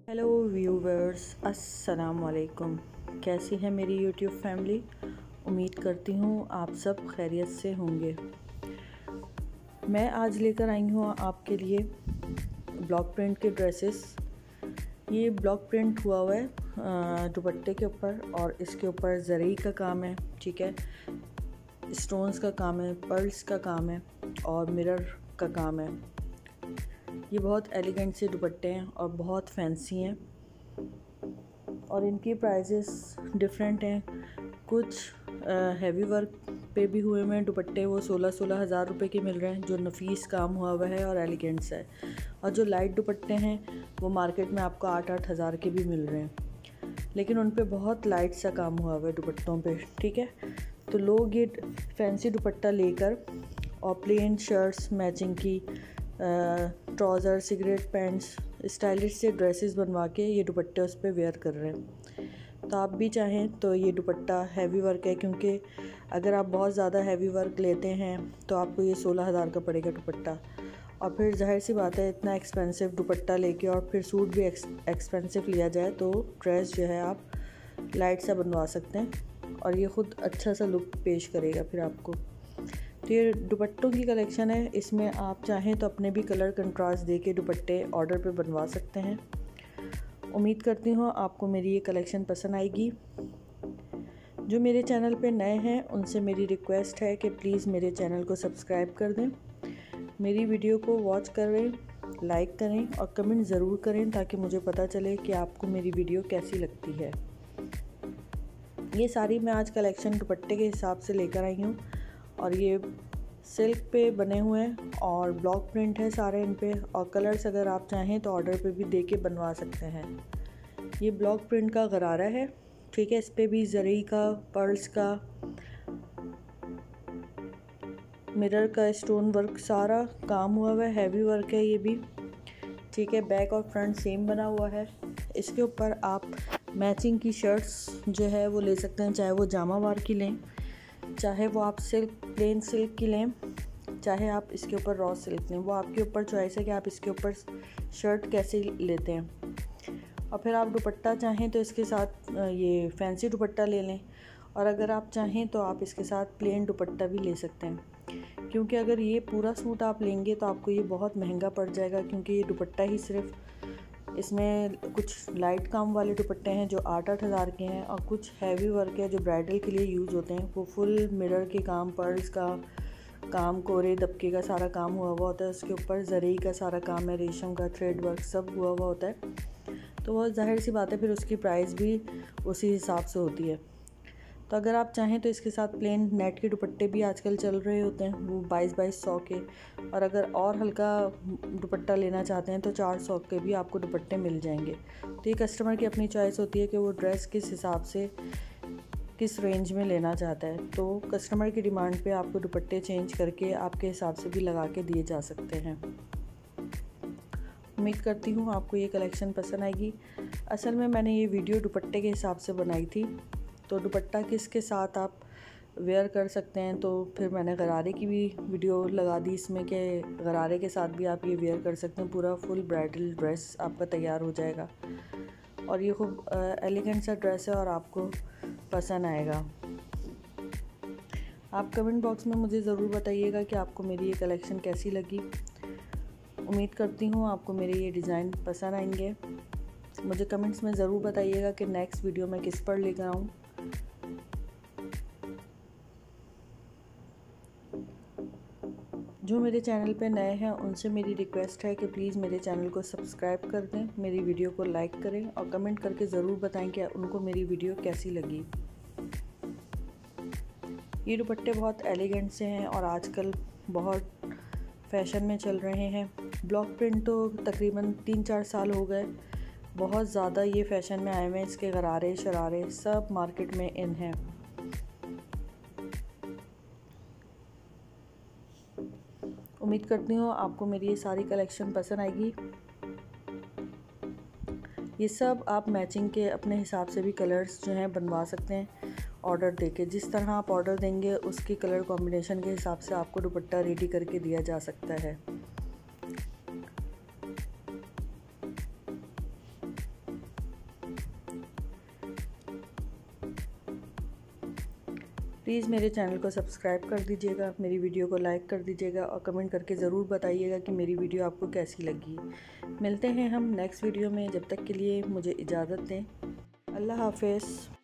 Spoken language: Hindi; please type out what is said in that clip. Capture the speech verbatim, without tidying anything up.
हेलो व्यूवर्स, अस्सलाम वालेकुम। कैसी है मेरी यूट्यूब फैमिली? उम्मीद करती हूँ आप सब खैरियत से होंगे। मैं आज लेकर आई हूँ आपके लिए ब्लॉक प्रिंट के ड्रेसेस। ये ब्लॉक प्रिंट हुआ हुआ है दुपट्टे के ऊपर और इसके ऊपर जरी का काम है, ठीक है, स्टोन्स का काम है, पर्ल्स का काम है और मिरर का काम है। ये बहुत एलिगेंट से दुपट्टे हैं और बहुत फैंसी हैं और इनकी प्राइजेस डिफरेंट हैं। कुछ हैवी वर्क पे भी हुए हुए हैं दुपट्टे, वो सोलह सोलह हज़ार रुपये के मिल रहे हैं, जो नफीस काम हुआ हुआ है और एलिगेंट्स है। और जो लाइट दुपट्टे हैं वो मार्केट में आपको आठ आठ हज़ार के भी मिल रहे हैं, लेकिन उन पे बहुत लाइट सा काम हुआ हुआ है दुपट्टों पे, ठीक है। तो लोग ये फैंसी दुपट्टा लेकर और प्लेन शर्ट्स मैचिंग की, ट्राउज़र, सिगरेट पैंट्स, स्टाइलिश से ड्रेसेस बनवा के ये दुपट्टे उस पर वेयर कर रहे हैं। तो आप भी चाहें तो ये दुपट्टा हैवी वर्क है, क्योंकि अगर आप बहुत ज़्यादा हैवी वर्क लेते हैं तो आपको ये सोलह हज़ार का पड़ेगा दुपट्टा। और फिर जाहिर सी बात है, इतना एक्सपेंसिव दुपट्टा लेके और फिर सूट भी एक्सपेंसिव लिया जाए तो ड्रेस जो है आप लाइट सा बनवा सकते हैं और ये ख़ुद अच्छा सा लुक पेश करेगा फिर आपको। तो ये दुपट्टों की कलेक्शन है, इसमें आप चाहें तो अपने भी कलर कंट्रास्ट दे के दुपट्टे ऑर्डर पे बनवा सकते हैं। उम्मीद करती हूँ आपको मेरी ये कलेक्शन पसंद आएगी। जो मेरे चैनल पे नए हैं उनसे मेरी रिक्वेस्ट है कि प्लीज़ मेरे चैनल को सब्सक्राइब कर दें, मेरी वीडियो को वॉच करें, लाइक करें और कमेंट ज़रूर करें ताकि मुझे पता चले कि आपको मेरी वीडियो कैसी लगती है। ये सारी मैं आज कलेक्शन दुपट्टे के हिसाब से लेकर आई हूँ और ये सिल्क पे बने हुए हैं और ब्लॉक प्रिंट है सारे इन पे, और कलर्स अगर आप चाहें तो ऑर्डर पे भी दे के बनवा सकते हैं। ये ब्लॉक प्रिंट का गरारा है, ठीक है, इस पे भी जरी का, पर्ल्स का, मिरर का, स्टोन वर्क सारा काम हुआ हुआ है, हैवी वर्क है ये भी, ठीक है। बैक और फ्रंट सेम बना हुआ है। इसके ऊपर आप मैचिंग की शर्ट्स जो है वो ले सकते हैं, चाहे वो जामावार की लें, चाहे वो आप सिल्क प्लेन सिल्क की लें, चाहे आप इसके ऊपर रॉ सिल्क लें, वो आपके ऊपर चॉइस है कि आप इसके ऊपर शर्ट कैसे लेते हैं। और फिर आप दुपट्टा चाहें तो इसके साथ ये फैंसी दुपट्टा ले लें, और अगर आप चाहें तो आप इसके साथ प्लेन दुपट्टा भी ले सकते हैं, क्योंकि अगर ये पूरा सूट आप लेंगे तो आपको ये बहुत महंगा पड़ जाएगा, क्योंकि ये दुपट्टा ही सिर्फ, इसमें कुछ लाइट काम वाले दुपट्टे हैं जो आठ आठ हज़ार के हैं और कुछ हैवी वर्क है जो ब्राइडल के लिए यूज़ होते हैं, वो फुल मिरर के काम, पर्ल्स का काम, कोरे दबके का सारा काम हुआ हुआ होता है, उसके ऊपर जरी का सारा काम है, रेशम का थ्रेड वर्क सब हुआ हुआ होता है। तो वो जाहिर सी बात है फिर उसकी प्राइस भी उसी हिसाब से होती है। तो अगर आप चाहें तो इसके साथ प्लेन नेट के दुपट्टे भी आजकल चल रहे होते हैं, वो बाईस बाईस सौ के, और अगर और हल्का दुपट्टा लेना चाहते हैं तो चार सौ के भी आपको दुपट्टे मिल जाएंगे। तो ये कस्टमर की अपनी चॉइस होती है कि वो ड्रेस किस हिसाब से, किस रेंज में लेना चाहता है। तो कस्टमर की डिमांड पे आपको दुपट्टे चेंज करके आपके हिसाब से भी लगा के दिए जा सकते हैं। उम्मीद करती हूँ आपको ये कलेक्शन पसंद आएगी। असल में मैंने ये वीडियो दुपट्टे के हिसाब से बनाई थी, तो दुपट्टा किसके साथ आप वेयर कर सकते हैं, तो फिर मैंने गरारे की भी वीडियो लगा दी इसमें कि गरारे के साथ भी आप ये वेयर कर सकते हैं, पूरा फुल ब्राइडल ड्रेस आपका तैयार हो जाएगा और ये खूब एलिगेंट सा ड्रेस है और आपको पसंद आएगा। आप कमेंट बॉक्स में मुझे ज़रूर बताइएगा कि आपको मेरी ये कलेक्शन कैसी लगी। उम्मीद करती हूँ आपको मेरे ये डिज़ाइन पसंद आएंगे। मुझे कमेंट्स में ज़रूर बताइएगा कि नेक्स्ट वीडियो मैं किस पर लेकर आऊँ। जो मेरे चैनल पे नए हैं उनसे मेरी रिक्वेस्ट है कि प्लीज़ मेरे चैनल को सब्सक्राइब कर दें, मेरी वीडियो को लाइक करें और कमेंट करके ज़रूर बताएं कि उनको मेरी वीडियो कैसी लगी। ये दुपट्टे बहुत एलिगेंट से हैं और आजकल बहुत फैशन में चल रहे हैं। ब्लॉक प्रिंट तो तकरीबन तीन चार साल हो गए, बहुत ज़्यादा ये फैशन में आए हुए हैं, इसके गरारे शरारे सब मार्केट में इन हैं। उम्मीद करती हूँ आपको मेरी ये सारी कलेक्शन पसंद आएगी। ये सब आप मैचिंग के अपने हिसाब से भी कलर्स जो हैं बनवा सकते हैं ऑर्डर देके। जिस तरह आप ऑर्डर देंगे उसकी कलर कॉम्बिनेशन के हिसाब से आपको दुपट्टा रेडी करके दिया जा सकता है। प्लीज़ मेरे चैनल को सब्सक्राइब कर दीजिएगा, मेरी वीडियो को लाइक कर दीजिएगा और कमेंट करके ज़रूर बताइएगा कि मेरी वीडियो आपको कैसी लगी। मिलते हैं हम नेक्स्ट वीडियो में, जब तक के लिए मुझे इजाज़त दें। अल्लाह हाफ़िज़।